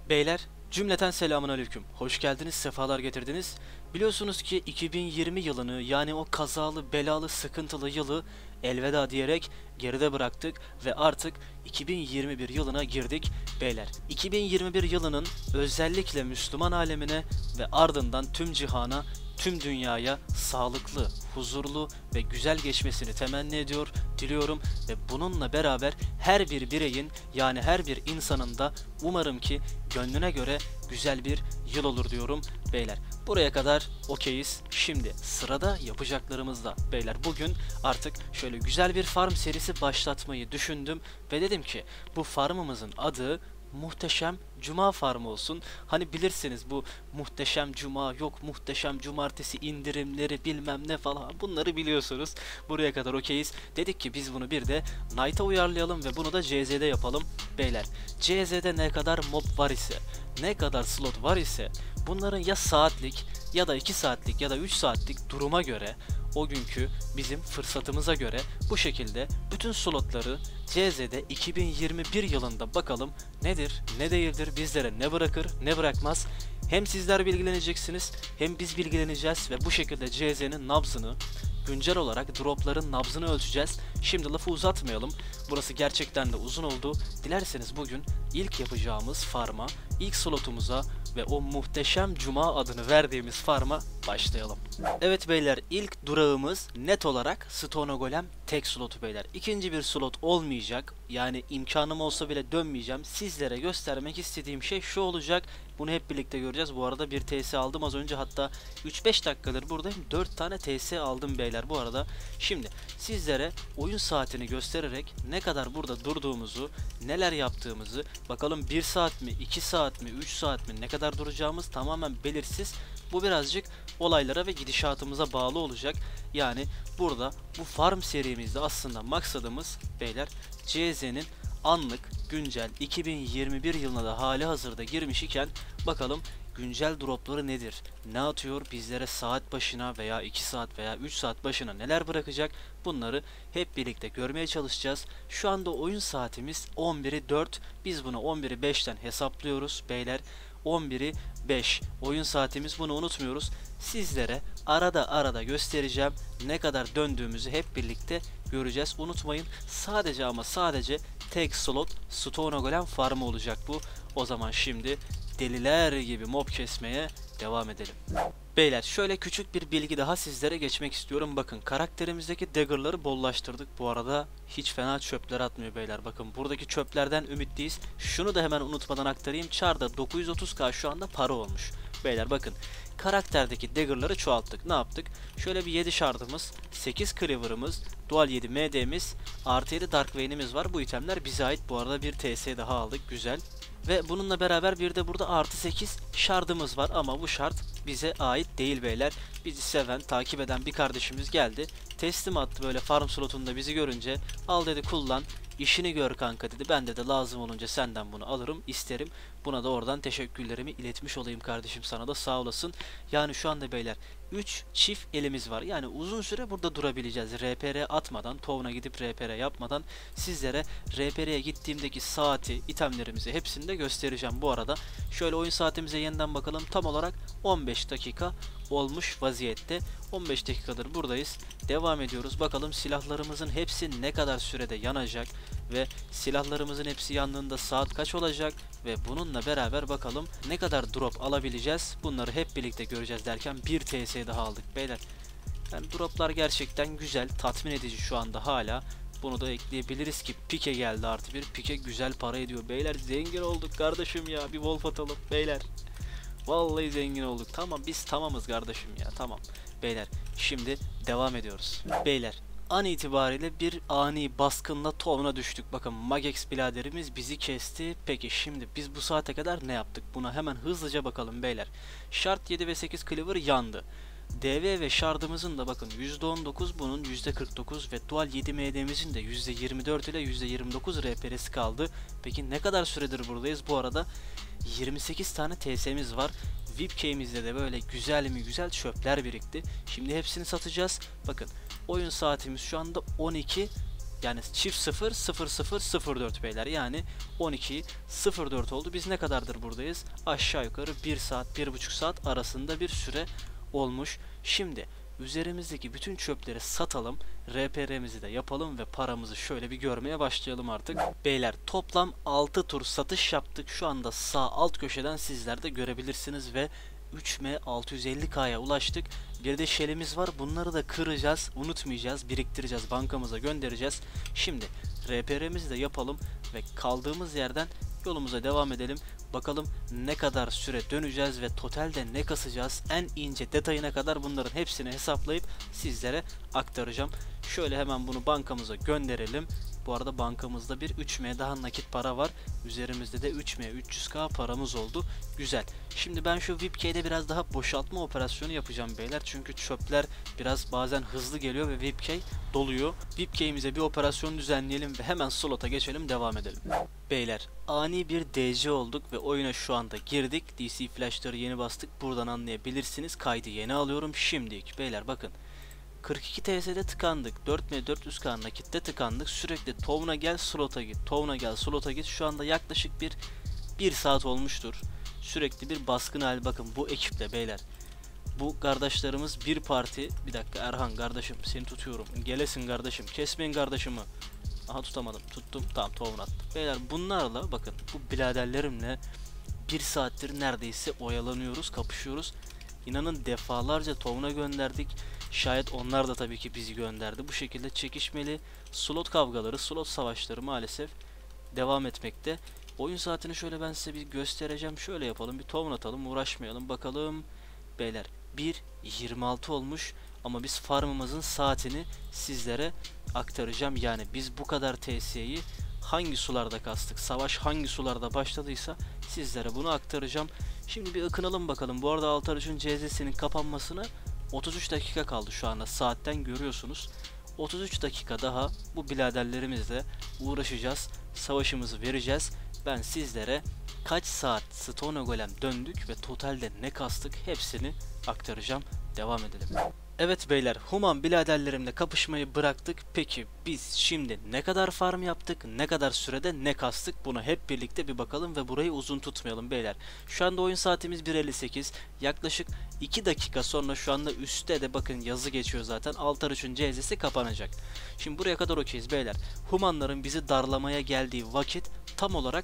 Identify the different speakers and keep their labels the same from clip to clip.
Speaker 1: Beyler, cümleten selamünaleyküm. Hoş geldiniz, sefalar getirdiniz. Biliyorsunuz ki 2020 yılını, yani o kazalı, belalı, sıkıntılı yılı elveda diyerek geride bıraktık ve artık 2021 yılına girdik beyler. 2021 yılının özellikle Müslüman alemine ve ardından tüm cihana, tüm dünyaya sağlıklı, huzurlu ve güzel geçmesini temenni ediyor, diliyorum ve bununla beraber her bir bireyin, yani her bir insanın da umarım ki gönlüne göre güzel bir yıl olur diyorum beyler. Buraya kadar okeyiz. Şimdi sırada yapacaklarımızda beyler. Bugün artık şöyle güzel bir farm serisi başlatmayı düşündüm ve dedim ki bu farmımızın adı Muhteşem Cuma farmı olsun. Hani bilirsiniz bu muhteşem cuma, yok muhteşem cumartesi indirimleri bilmem ne falan, bunları biliyorsunuz. Buraya kadar okeyiz. Dedik ki biz bunu bir de Knight'a uyarlayalım ve bunu da CZ'de yapalım beyler. CZ'de ne kadar mob var ise, ne kadar slot var ise bunların ya saatlik ya da 2 saatlik ya da 3 saatlik duruma göre, o günkü bizim fırsatımıza göre bu şekilde bütün slotları CZ'de 2021 yılında bakalım nedir, ne değildir, bizlere ne bırakır, ne bırakmaz. Hem sizler bilgileneceksiniz, hem biz bilgileneceğiz ve bu şekilde CZ'nin nabzını, güncel olarak dropların nabzını ölçeceğiz. Şimdi lafı uzatmayalım. Burası gerçekten de uzun oldu. Dilerseniz bugün ilk yapacağımız farma, ilk slotumuza ve o muhteşem cuma adını verdiğimiz farma başlayalım. Evet beyler, ilk durağımız net olarak Stone Golem tek slotu beyler. İkinci bir slot olmayacak. Yani imkanım olsa bile dönmeyeceğim. Sizlere göstermek istediğim şey şu olacak. Bunu hep birlikte göreceğiz. Bu arada bir TS aldım az önce, hatta 3-5 dakikadır buradayım. 4 tane TS aldım beyler bu arada. Şimdi sizlere oyun saatini göstererek ne kadar burada durduğumuzu, neler yaptığımızı, bakalım 1 saat mi, 2 saat mi, 3 saat mi, ne kadar duracağımız tamamen belirsiz. Bu birazcık olaylara ve gidişatımıza bağlı olacak. Yani burada bu farm serimizde aslında maksadımız beyler CZ'nin anlık, güncel 2021 yılına da hali hazırda girmiş iken bakalım güncel dropları nedir? Ne atıyor? Bizlere saat başına veya 2 saat veya 3 saat başına neler bırakacak? Bunları hep birlikte görmeye çalışacağız. Şu anda oyun saatimiz 11'i 4. Biz bunu 11'i 5'ten hesaplıyoruz beyler. 11'i 5 oyun saatimiz, bunu unutmuyoruz. Sizlere arada göstereceğim. Ne kadar döndüğümüzü hep birlikte göreceğiz. Unutmayın, sadece ama sadece tek slot Stone Golem farmı olacak bu. O zaman şimdi deliler gibi mob kesmeye devam edelim. Beyler, şöyle küçük bir bilgi daha sizlere geçmek istiyorum. Bakın, karakterimizdeki dagger'ları bollaştırdık. Bu arada hiç fena çöpler atmıyor beyler. Bakın, buradaki çöplerden ümitliyiz. Şunu da hemen unutmadan aktarayım. Char'da 930k şu anda para olmuş. Beyler bakın, karakterdeki dagger'ları çoğalttık. Ne yaptık? Şöyle bir 7 shard'ımız, 8 cleaver'ımız, dual 7 MD'miz, artı 7 dark vein'imiz var. Bu itemler bize ait. Bu arada bir TS daha aldık. Güzel. Ve bununla beraber bir de burada artı 8 şardımız var ama bu şart bize ait değil beyler. Bizi seven, takip eden bir kardeşimiz geldi. Teslim attı böyle farm slotunda bizi görünce. Al dedi, kullan. İşini gör kanka dedi. Ben de lazım olunca senden bunu alırım, isterim. Buna da oradan teşekkürlerimi iletmiş olayım kardeşim, sana da sağ olasın. Yani şu anda beyler 3 çift elimiz var. Yani uzun süre burada durabileceğiz. RPR atmadan, Tovna gidip RPR yapmadan sizlere RPR'ye gittiğimdeki saati, itemlerimizi hepsini de göstereceğim bu arada. Şöyle oyun saatimize yeniden bakalım. Tam olarak 15 dakika olmuş vaziyette. 15 dakikadır buradayız. Devam ediyoruz. Bakalım silahlarımızın hepsi ne kadar sürede yanacak ve silahlarımızın hepsi yandığında saat kaç olacak ve bununla beraber bakalım ne kadar drop alabileceğiz. Bunları hep birlikte göreceğiz derken bir TS daha aldık beyler. Yani droplar gerçekten güzel, tatmin edici şu anda hala. Bunu da ekleyebiliriz ki pike geldi, artı bir pike güzel para ediyor. Beyler zengin olduk kardeşim ya, bir wolf atalım beyler. Vallahi zengin olduk. Tamam, biz tamamız kardeşim ya, tamam. Beyler şimdi devam ediyoruz. Beyler, an itibariyle bir ani baskınla Tovna düştük. Bakın, Magex biraderimiz bizi kesti. Peki şimdi biz bu saate kadar ne yaptık? Buna hemen hızlıca bakalım beyler. Şart 7 ve 8 cleaver yandı. DV ve shardımızın da bakın %19, bunun %49 ve dual 7 MD'mizin de %24 ile %29 RPR'si kaldı. Peki ne kadar süredir buradayız? Bu arada 28 tane TS'miz var. VIP key'imizde de böyle güzel mi güzel çöpler birikti. Şimdi hepsini satacağız. Bakın, oyun saatimiz şu anda 12 Yani çift 0 0 0 0 4 beyler. Yani 12 0 4 oldu. Biz ne kadardır buradayız? Aşağı yukarı 1 saat 1,5 saat arasında bir süre olmuş. Şimdi üzerimizdeki bütün çöpleri satalım. RPR'mizi de yapalım ve paramızı şöyle bir görmeye başlayalım artık. Beyler toplam 6 tur satış yaptık. Şu anda sağ alt köşeden sizler de görebilirsiniz ve 3M 650K'ya ulaştık. Bir de Shell'imiz var. Bunları da kıracağız. Unutmayacağız. Biriktireceğiz. Bankamıza göndereceğiz. Şimdi RPR'mizi de yapalım ve kaldığımız yerden yolumuza devam edelim. Bakalım ne kadar süre döneceğiz ve totalde ne kasacağız. En ince detayına kadar bunların hepsini hesaplayıp sizlere aktaracağım. Şöyle hemen bunu bankamıza gönderelim. Bu arada bankamızda bir 3M daha nakit para var. Üzerimizde de 3M 300K paramız oldu. Güzel. Şimdi ben şu VIPK'de biraz daha boşaltma operasyonu yapacağım beyler. Çünkü çöpler biraz bazen hızlı geliyor ve VIPK doluyor. VIPK'imize bir operasyon düzenleyelim ve hemen slota geçelim, devam edelim. Beyler ani bir DC olduk ve oyuna şu anda girdik. DC flashları yeni bastık. Buradan anlayabilirsiniz. Kaydı yeni alıyorum. Şimdilik beyler bakın. 42 TS'de tıkandık. 4M 400K nakitte tıkandık. Sürekli tovuna gel slota git. Tovuna gel slota git. Şu anda yaklaşık bir saat olmuştur. Sürekli bir baskın hali. Bakın bu ekiple beyler. Bu kardeşlerimiz bir parti. Bir dakika Erhan kardeşim seni tutuyorum. Gelesin kardeşim. Kesmeyin kardeşimi. Aha tutamadım. Tuttum. Tamam tovun attım. Beyler bunlarla bakın bu biraderlerimle bir saattir neredeyse oyalanıyoruz. Kapışıyoruz. İnanın defalarca tovuna gönderdik. Şayet onlar da tabii ki bizi gönderdi. Bu şekilde çekişmeli slot kavgaları, slot savaşları maalesef devam etmekte. Oyun saatini şöyle ben size bir göstereceğim. Şöyle yapalım. Bir tovun atalım. Uğraşmayalım. Bakalım. Beyler 1.26 olmuş. Ama biz farmımızın saatini sizlere aktaracağım. Yani biz bu kadar TS'yi hangi sularda kastık? Savaş hangi sularda başladıysa sizlere bunu aktaracağım. Şimdi bir ıkınalım bakalım. Bu arada Altar 3'ün CZ'sinin kapanmasına 33 dakika kaldı şu anda. Saatten görüyorsunuz. 33 dakika daha bu biraderlerimizle uğraşacağız. Savaşımızı vereceğiz. Ben sizlere kaç saat Stone Golem döndük ve totalde ne kastık hepsini aktaracağım. Devam edelim. Evet beyler, Human biraderlerimle kapışmayı bıraktık. Peki biz şimdi ne kadar farm yaptık, ne kadar sürede ne kastık, buna hep birlikte bir bakalım ve burayı uzun tutmayalım beyler. Şu anda oyun saatimiz 1.58, yaklaşık 2 dakika sonra şu anda üstte de bakın yazı geçiyor zaten, Altar 3'ün CZ'si kapanacak. Şimdi buraya kadar okeyiz beyler. Humanların bizi darlamaya geldiği vakit tam olarak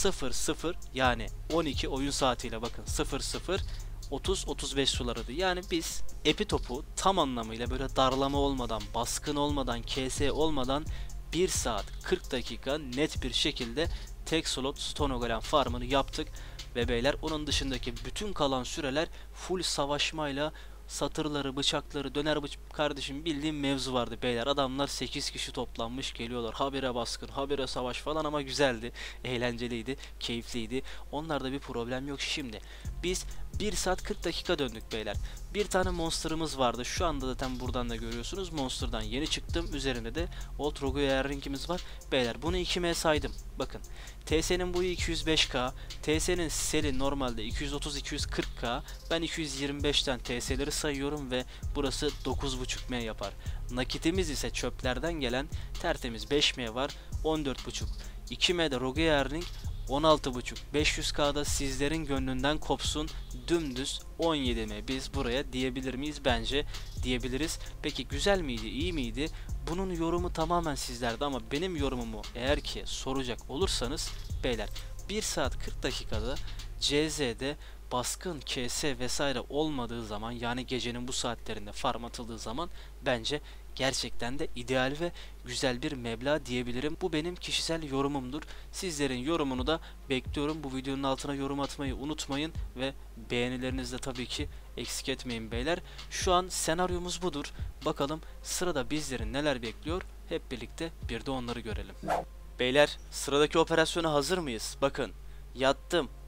Speaker 1: 00 yani 12 oyun saatiyle bakın 00 30-35 sularıydı. Yani biz Epitop'u tam anlamıyla böyle darlama olmadan, baskın olmadan, KS olmadan 1 saat 40 dakika net bir şekilde tek slot Stone Golem farmını yaptık. Ve beyler onun dışındaki bütün kalan süreler full savaşmayla satırları, bıçakları, döner kardeşim bildiğim mevzu vardı beyler. Adamlar 8 kişi toplanmış geliyorlar. Habire baskın, habire savaş falan ama güzeldi. Eğlenceliydi, keyifliydi. Onlarda bir problem yok. Şimdi biz 1 saat 40 dakika döndük beyler. Bir tane monster'ımız vardı. Şu anda zaten buradan da görüyorsunuz. Monster'dan yeni çıktım. Üzerinde de Old Rogue Rank'imiz var. Beyler bunu 2M saydım. Bakın. TS'nin boyu 205K. TS'nin seli normalde 230-240K. Ben 225'ten TS'leri sayıyorum ve burası 9.5M yapar. Nakitimiz ise çöplerden gelen tertemiz 5M var. 14.5. 2M'de Rogue Ring 16.5 500K'da sizlerin gönlünden kopsun dümdüz 17 mi biz buraya diyebilir miyiz? Bence diyebiliriz. Peki güzel miydi, iyi miydi? Bunun yorumu tamamen sizlerde ama benim yorumumu eğer ki soracak olursanız beyler 1 saat 40 dakikada CZ'de baskın, KS vesaire olmadığı zaman yani gecenin bu saatlerinde farm atıldığı zaman bence gerçekten de ideal ve güzel bir meblağ diyebilirim. Bu benim kişisel yorumumdur. Sizlerin yorumunu da bekliyorum. Bu videonun altına yorum atmayı unutmayın ve beğenilerinizi de tabii ki eksik etmeyin beyler. Şu an senaryomuz budur. Bakalım sırada bizlerin neler bekliyor? Hep birlikte bir de onları görelim. Beyler sıradaki operasyona hazır mıyız? Bakın yattım,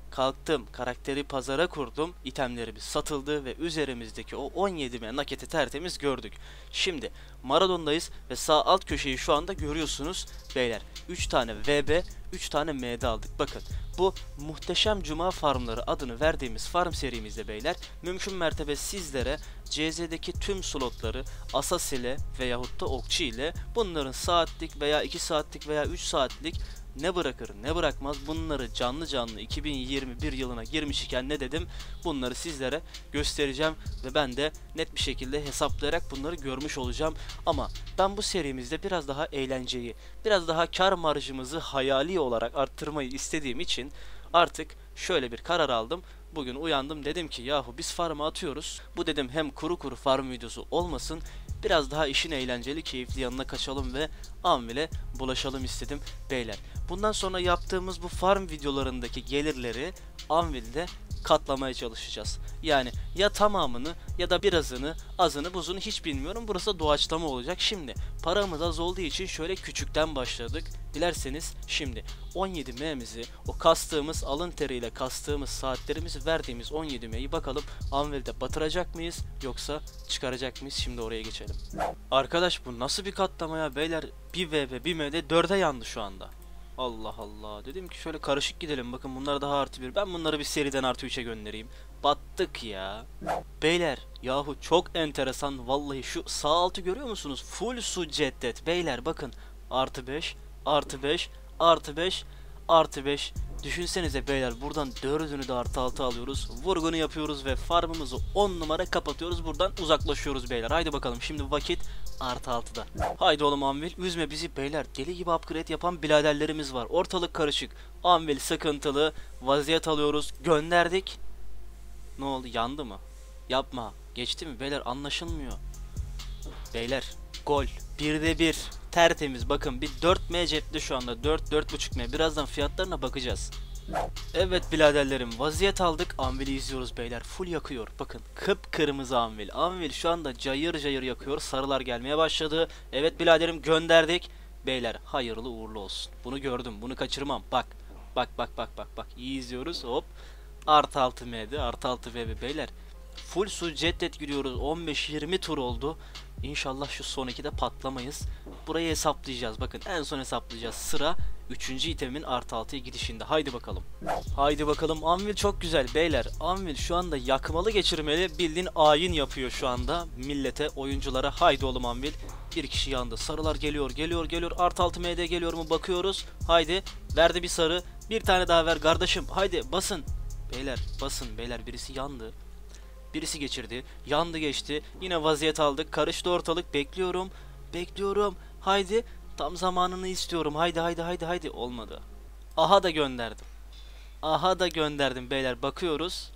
Speaker 1: kalktım, karakteri pazara kurdum, itemlerimiz satıldı ve üzerimizdeki o 17M naketi tertemiz gördük. Şimdi Maradon'dayız ve sağ alt köşeyi şu anda görüyorsunuz beyler. 3 tane VB, 3 tane MD aldık. Bakın bu muhteşem cuma farmları adını verdiğimiz farm serimizde beyler mümkün mertebe sizlere CZ'deki tüm slotları Asas ile veyahut da Okçu ile bunların saatlik veya 2 saatlik veya 3 saatlik ne bırakır ne bırakmaz bunları canlı canlı 2021 yılına girmiş iken ne dedim bunları sizlere göstereceğim ve ben de net bir şekilde hesaplayarak bunları görmüş olacağım. Ama ben bu serimizde biraz daha eğlenceyi, biraz daha kar marjımızı hayali olarak arttırmayı istediğim için artık şöyle bir karar aldım. Bugün uyandım, dedim ki yahu biz farm'a atıyoruz. Bu dedim hem kuru kuru farm videosu olmasın, biraz daha işin eğlenceli, keyifli yanına kaçalım ve Anvil'e bulaşalım istedim beyler. Bundan sonra yaptığımız bu farm videolarındaki gelirleri Anvil'de katlamaya çalışacağız. Yani ya tamamını ya da birazını, azını buzunu hiç bilmiyorum. Burası doğaçlama olacak. Şimdi paramız az olduğu için şöyle küçükten başladık. Dilerseniz şimdi 17M'mizi, o kastığımız alın teriyle kastığımız saatlerimizi verdiğimiz 17M'yi bakalım Anvil'de batıracak mıyız yoksa çıkaracak mıyız? Şimdi oraya geçelim. Arkadaş bu nasıl bir katlama ya beyler? Bir VB bir MD 4'e yandı şu anda. Allah Allah. Dedim ki şöyle karışık gidelim. Bakın bunlar daha artı bir. Ben bunları bir seriden artı 3'e göndereyim. Battık ya. Beyler yahu çok enteresan. Vallahi şu sağ altı görüyor musunuz? Full su ceddet. Beyler bakın. Artı 5, artı 5, artı 5, artı 5. Düşünsenize beyler buradan 4'ünü de artı 6 alıyoruz. Vurgunu yapıyoruz ve farmımızı 10 numara kapatıyoruz. Buradan uzaklaşıyoruz beyler. Haydi bakalım şimdi vakit artı 6'da. Haydi oğlum Anvil üzme bizi beyler. Deli gibi upgrade yapan biraderlerimiz var. Ortalık karışık. Anvil sıkıntılı. Vaziyet alıyoruz. Gönderdik. Ne oldu, yandı mı? Yapma. Geçti mi beyler, anlaşılmıyor. Beyler gol. 1'de 1. Tertemiz. Bakın bir 4M cepte şu anda. 4-4.5M. Birazdan fiyatlarına bakacağız. Evet biraderlerim, vaziyet aldık. Anvil'i izliyoruz beyler. Full yakıyor. Bakın kıpkırmızı Anvil. Anvil şu anda cayır cayır yakıyor. Sarılar gelmeye başladı. Evet biraderim gönderdik. Beyler hayırlı uğurlu olsun. Bunu gördüm. Bunu kaçırmam. Bak. Bak bak bak bak bak. İyi izliyoruz. Hop. Artı 6 M'di. Artı 6 VB beyler. Full su ceddet gidiyoruz. 15-20 tur oldu. İnşallah şu son 2'de patlamayız. Burayı hesaplayacağız. Bakın en son hesaplayacağız. Sıra 3. itemin artı 6'ya gidişinde. Haydi bakalım. Haydi bakalım. Anvil çok güzel beyler. Anvil şu anda yakmalı geçirmeli. Bildiğin ayin yapıyor şu anda. Millete, oyunculara. Haydi oğlum Anvil. Bir kişi yandı. Sarılar geliyor. Geliyor. Artı 6 MD geliyor mu? Bakıyoruz. Haydi. Verdi bir sarı. Bir tane daha ver kardeşim. Haydi basın. Beyler basın. Beyler birisi yandı. Birisi geçirdi. Yandı geçti. Yine vaziyet aldık. Karıştı ortalık. Bekliyorum. Haydi. Tam zamanını istiyorum. Haydi. Olmadı. Aha da gönderdim beyler. Bakıyoruz.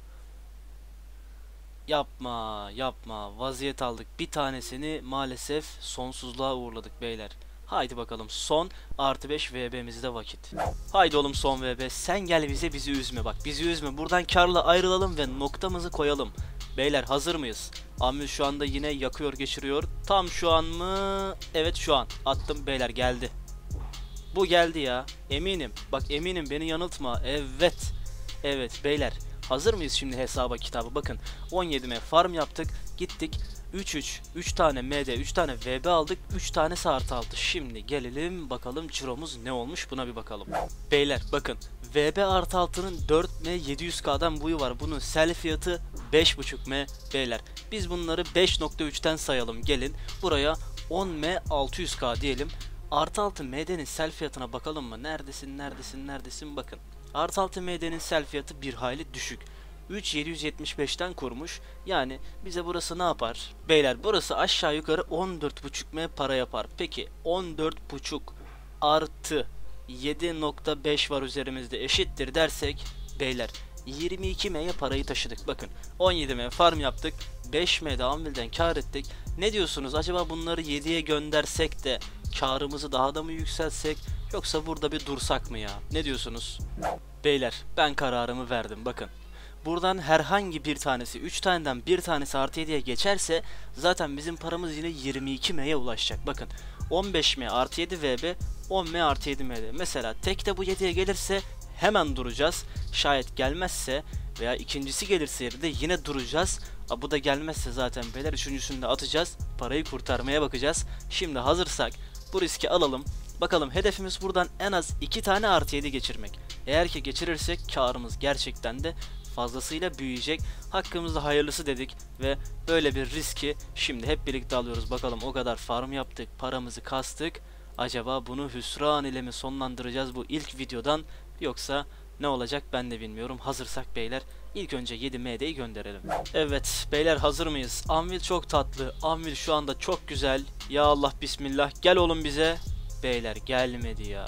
Speaker 1: Yapma. Vaziyet aldık. Bir tanesini maalesef sonsuzluğa uğurladık beyler. Haydi bakalım son artı 5 VB'mizde vakit. Haydi oğlum son VB. Sen gel bizi üzme bak. Bizi üzme. Buradan karla ayrılalım ve noktamızı koyalım. Beyler hazır mıyız? Amil şu anda yine yakıyor geçiriyor. Tam şu an mı? Evet şu an. Attım beyler, geldi. Bu geldi ya. Eminim. Bak eminim, beni yanıltma. Evet beyler. Hazır mıyız şimdi hesaba kitabı? Bakın 17M farm yaptık. Gittik. 3 tane MD, 3 tane VB aldık. 3 tane artı 6. Şimdi gelelim bakalım ciromuz ne olmuş, buna bir bakalım. Beyler bakın. VB artı 6'nın 4M 700K'dan buyu var. Bunun sell fiyatı 5.5M beyler. Biz bunları 5.3'ten sayalım. Gelin buraya 10M 600K diyelim. Artı 6 MD'nin sell fiyatına bakalım mı? Neredesin? Bakın. Artı 6 MD'nin sell fiyatı bir hayli düşük. 3.775'ten kurmuş. Yani bize burası ne yapar? Beyler burası aşağı yukarı 14.5M para yapar. Peki 14.5 artı 7.5 var üzerimizde eşittir dersek beyler 22M'ye parayı taşıdık. Bakın 17M farm yaptık. 5M'de Anvil'den kar ettik. Ne diyorsunuz? Acaba bunları 7'ye göndersek de karımızı daha da mı yükseltsek, yoksa burada bir dursak mı ya? Ne diyorsunuz? Beyler ben kararımı verdim. Bakın. Buradan herhangi bir tanesi, 3 taneden bir tanesi artı 7'ye geçerse zaten bizim paramız yine 22M'ye ulaşacak. Bakın 15M artı 7 VB, 10M artı 7 MD. Mesela tek de bu 7'ye gelirse hemen duracağız. Şayet gelmezse veya ikincisi gelirse de yine duracağız. Bu da gelmezse zaten beyler üçüncüsünü de atacağız. Parayı kurtarmaya bakacağız. Şimdi hazırsak bu riski alalım. Bakalım, hedefimiz buradan en az 2 tane artı 7 geçirmek. Eğer ki geçirirsek karımız gerçekten de fazlasıyla büyüyecek. Hakkımızda hayırlısı dedik ve böyle bir riski şimdi hep birlikte alıyoruz. Bakalım, o kadar farm yaptık, paramızı kastık. Acaba bunu hüsran ile mi sonlandıracağız bu ilk videodan, yoksa ne olacak ben de bilmiyorum. Hazırsak beyler ilk önce 7MD'yi gönderelim. Evet beyler, hazır mıyız? Anvil çok tatlı. Anvil şu anda çok güzel. Ya Allah bismillah, gel oğlum bize. Beyler gelmedi ya.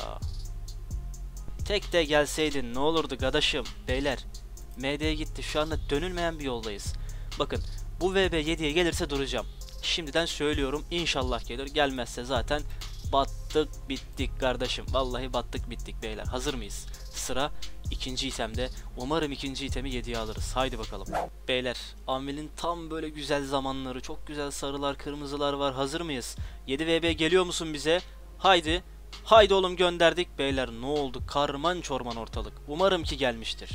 Speaker 1: Tek de gelseydin ne olurdu kardeşim. Beyler MD'ye gitti, şu anda dönülmeyen bir yoldayız. Bakın, bu VB 7'ye gelirse duracağım. Şimdiden söylüyorum, inşallah gelir. Gelmezse zaten battık bittik kardeşim. Vallahi battık bittik beyler. Hazır mıyız? Sıra ikinci itemde. Umarım ikinci itemi 7'ye alırız. Haydi bakalım. Beyler, Anvil'in tam böyle güzel zamanları. Çok güzel sarılar, kırmızılar var. Hazır mıyız? 7VB geliyor musun bize? Haydi. Haydi oğlum, gönderdik. Beyler ne oldu? Karman çorman ortalık. Umarım ki gelmiştir.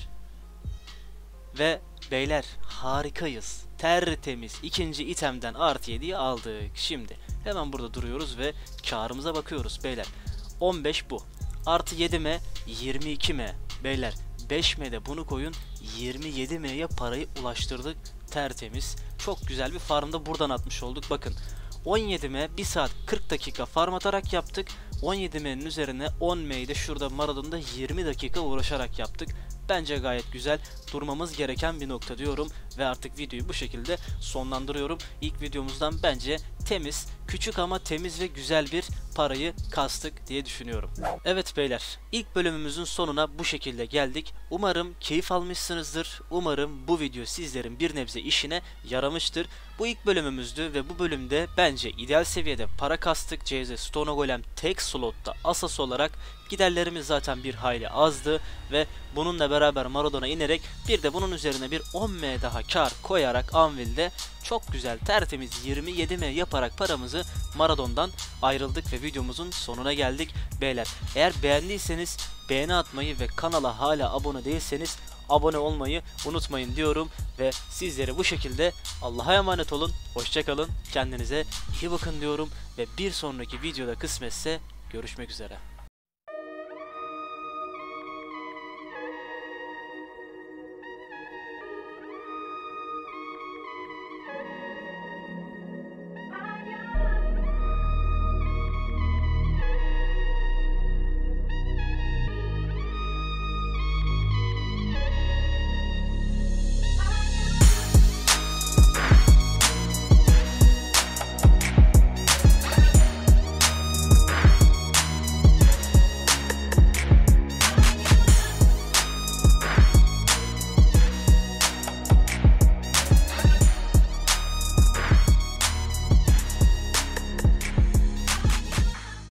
Speaker 1: Ve beyler harikayız. Tertemiz ikinci itemden artı 7'yi aldık. Şimdi hemen burada duruyoruz ve karımıza bakıyoruz beyler. 15 bu. Artı 7M 22M. Beyler 5M'de bunu koyun, 27M'ye parayı ulaştırdık. Tertemiz. Çok güzel bir farmda buradan atmış olduk. Bakın, 17M 1 saat 40 dakika farm atarak yaptık. 17M'nin üzerine 10M'yi de şurada Maradon'da 20 dakika uğraşarak yaptık. Bence gayet güzel, durmamız gereken bir nokta diyorum ve artık videoyu bu şekilde sonlandırıyorum. İlk videomuzdan bence temiz, küçük ama temiz ve güzel bir parayı kastık diye düşünüyorum. Evet beyler, ilk bölümümüzün sonuna bu şekilde geldik. Umarım keyif almışsınızdır. Umarım bu video sizlerin bir nebze işine yaramıştır. Bu ilk bölümümüzdü ve bu bölümde bence ideal seviyede para kastık. CZ Stone Golem tek slotta asas olarak giderlerimiz zaten bir hayli azdı ve bununla beraber Maradon'a inerek bir de bunun üzerine bir 10M daha kar koyarak Anvil'de çok güzel tertemiz 27M yaparak paramızı Maradon'dan ayrıldık ve videomuzun sonuna geldik. Beyler, eğer beğendiyseniz beğeni atmayı ve kanala hala abone değilseniz abone olmayı unutmayın diyorum ve sizlere bu şekilde Allah'a emanet olun, hoşça kalın, kendinize iyi bakın diyorum ve bir sonraki videoda kısmetse görüşmek üzere.